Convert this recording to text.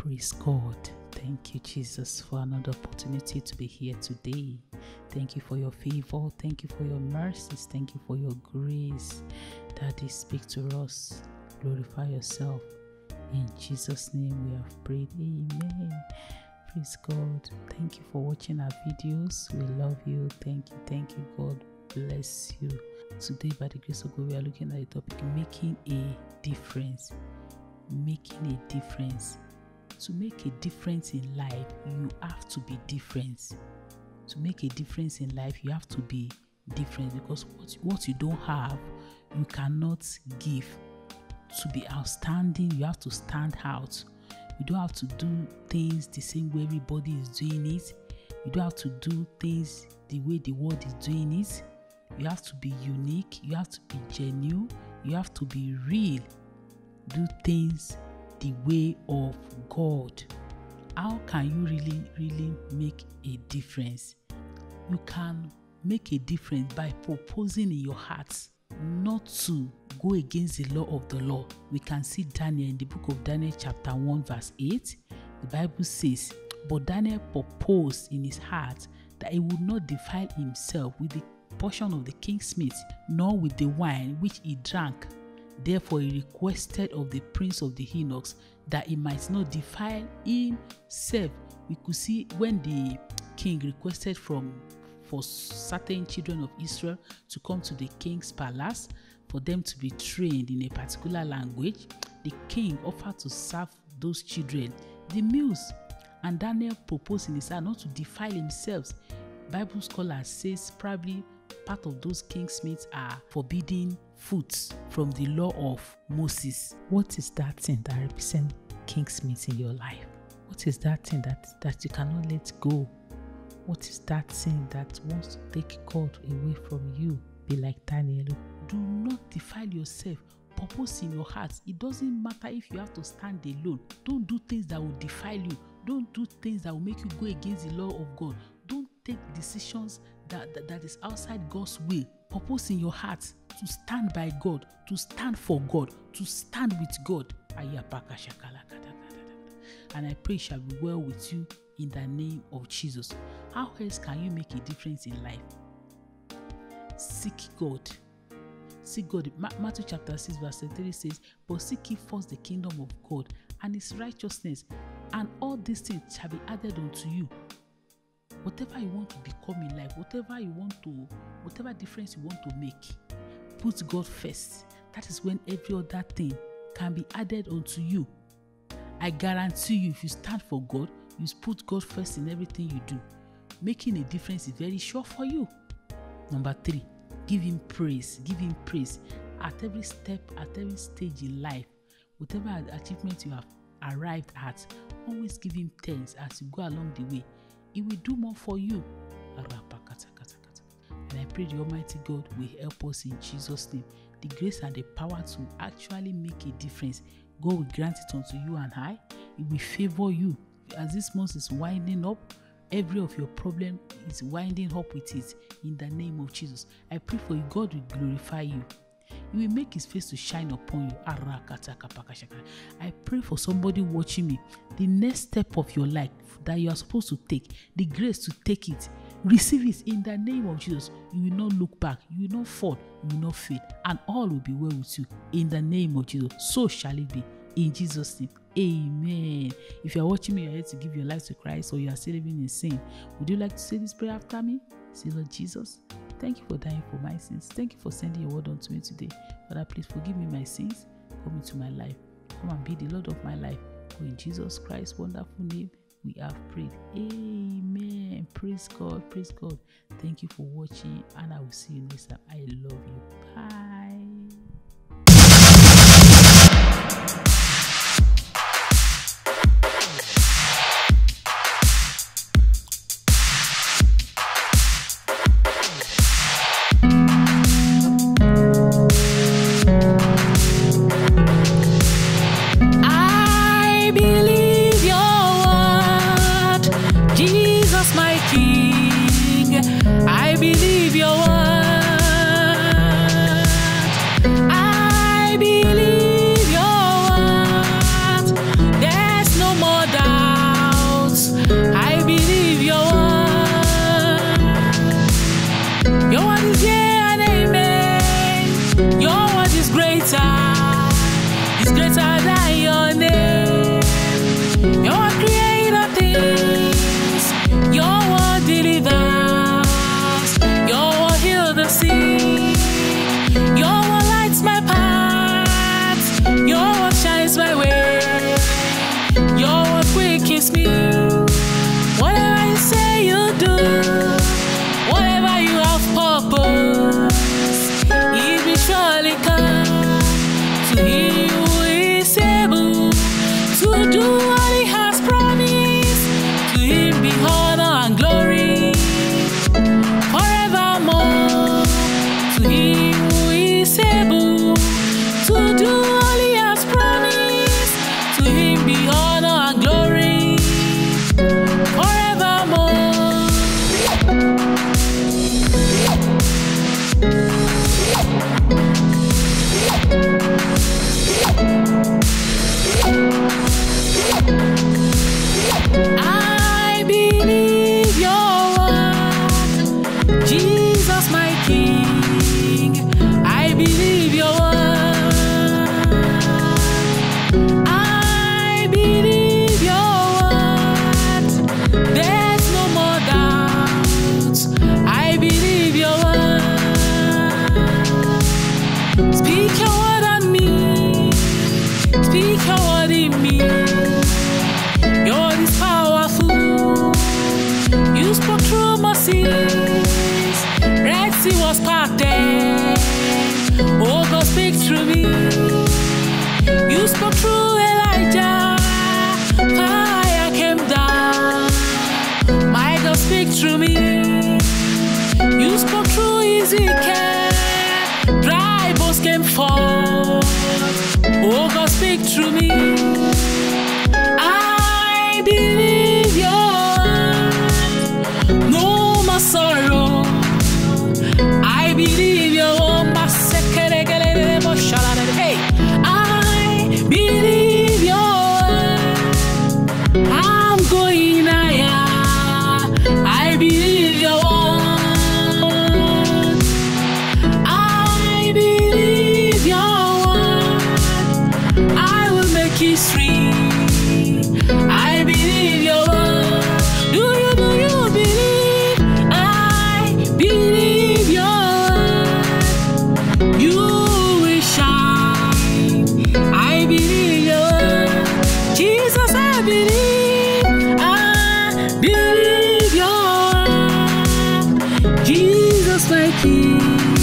Praise God. Thank you, Jesus, for another opportunity to be here today. Thank you for your favor. Thank you for your mercies. Thank you for your grace. Daddy, speak to us. Glorify yourself. In Jesus' name we have prayed. Amen. Praise God. Thank you for watching our videos. We love you. Thank you. Thank you. God bless you. Today, by the grace of God, we are looking at the topic, making a difference. Making a difference. To make a difference in life, you have to be different. To make a difference in life, you have to be different, because what you don't have, you cannot give. To be outstanding, you have to stand out. You don't have to do things the same way everybody is doing it. You don't have to do things the way the world is doing it. You have to be unique. You have to be genuine. You have to be real. Do things the way of God. How can you really make a difference? You can make a difference by proposing in your heart not to go against the law of the law. We can see Daniel in the book of Daniel chapter 1 verse 8. The Bible says, but Daniel proposed in his heart that he would not defile himself with the portion of the king's meat, nor with the wine which he drank. Therefore he requested of the prince of the eunuchs that he might not defile himself. We could see when the king requested for certain children of Israel to come to the king's palace for them to be trained in a particular language, the king offered to serve those children the meals. And Daniel proposed in his heart not to defile himself. Bible scholars says probably part of those king's meats are forbidden foods from the law of Moses. What is that thing that represents king's meat in your life? What is that thing that you cannot let go? What is that thing that wants to take God away from you? Be like Daniel. Do not defile yourself. Purpose in your heart. It doesn't matter if you have to stand alone. Don't do things that will defile you. Don't do things that will make you go against the law of God. Don't take decisions that is outside God's will. Purpose in your heart to stand by God, to stand for God, to stand with God. And I pray it shall be well with you in the name of Jesus. How else can you make a difference in life? Seek God. Seek God. Matthew chapter 6 verse 3 says, but seek ye first the kingdom of God and his righteousness, and all these things shall be added unto you. Whatever you want to become in life, whatever difference you want to make, put God first. That is when every other thing can be added unto you. I guarantee you, if you stand for God, you put God first in everything you do, making a difference is very sure for you. Number 3, give him praise. Give him praise at every step, at every stage in life. Whatever achievement you have arrived at, always give him thanks as you go along the way. He will do more for you. And I pray the Almighty God will help us in Jesus' name. The grace and the power to actually make a difference, God will grant it unto you and I. It will favor you. As this month is winding up, every of your problem is winding up with it. In the name of Jesus, I pray for you, God will glorify you. He will make his face to shine upon you. I pray for somebody watching me. The next step of your life that you are supposed to take, the grace to take it, receive it in the name of Jesus. You will not look back. You will not fall. You will not fail. And all will be well with you in the name of Jesus. So shall it be. In Jesus' name. Amen. If you are watching me, you are here to give your life to Christ, or you are still living in sin, would you like to say this prayer after me? Say, Lord Jesus, thank you for dying for my sins. Thank you for sending your word unto me today. Father, please forgive me my sins. Come into my life. Come and be the Lord of my life. For in Jesus Christ's wonderful name, we have prayed. Amen. Praise God. Praise God. Thank you for watching, and I will see you next time. I love you. Bye. I believe your word. promise me, whatever you say you do, whatever you have purpose, it will surely come. To him who is able to do what he has promised, to him be honor and glory forevermore. To him who is able to do all he has promised, to him be honor and glory forevermore. I believe your word, Jesus my King. I believe your word. I believe your word. There's no more doubts. I believe your word. Speak your word on me. Speak your word in me. Your word is powerful. You spoke through Moses. Red Sea was parted. Oh God, speak through me. You spoke through Elijah. Fire came down. My God, speak through me. You spoke through Ezekiel. Dry bones came forth. Oh God, speak through me. I believe your word. No more sorrow. I believe your word. Hey, I believe your word. I'm going higher. I believe your word. I believe your word. I will make history. I believe your word. Do you believe? I believe your word. You will shine. I believe your word. Jesus, I believe. I believe your word. Jesus, my King.